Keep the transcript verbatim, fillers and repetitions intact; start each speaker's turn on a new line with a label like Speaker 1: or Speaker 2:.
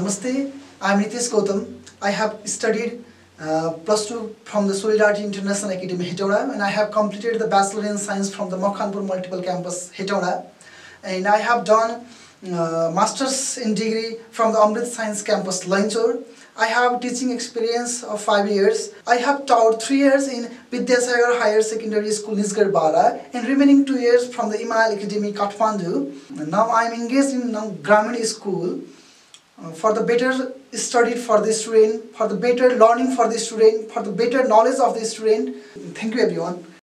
Speaker 1: Namaste, I am Nitish Gautam. I have studied uh, plus two from the Solidarity International Academy, Hetauda, and I have completed the Bachelor in Science from the Makhanpur Multiple Campus, Hetauda. And I have done uh, Masters in Degree from the Amrit Science Campus, Lainchor. I have teaching experience of five years. I have taught three years in Vidyasagar Higher Secondary School, Nisgar Bara, and remaining two years from the Imail Academy, Kathmandu. And now I am engaged in Grammar School uh, for the better study for the student, for the better learning for the student, for the better knowledge of the student. Thank you, everyone.